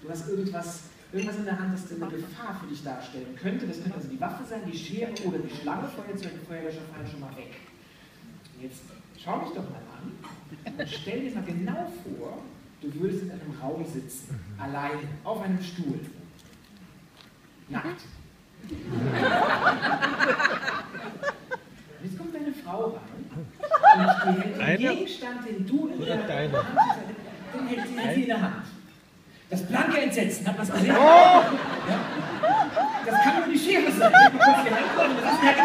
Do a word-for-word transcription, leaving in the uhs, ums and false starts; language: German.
du hast irgendwas, irgendwas in der Hand, das eine Gefahr für dich darstellen könnte. Das könnte also die Waffe sein, die Schere oder die Schlange. Feuerzeug und Feuerlöscher fallen schon mal weg. Jetzt schau mich doch mal an und stell dir mal genau vor, du würdest in einem Raum sitzen, allein, auf einem Stuhl, nackt. Jetzt kommt deine Frau rein und die hält den Gegenstand, den du in der Hand hast, den hält sie in der Hand. Das blanke Entsetzen, habt ihr das gesehen? Oh. Ja? Das kann nur die Schere sein. Das ist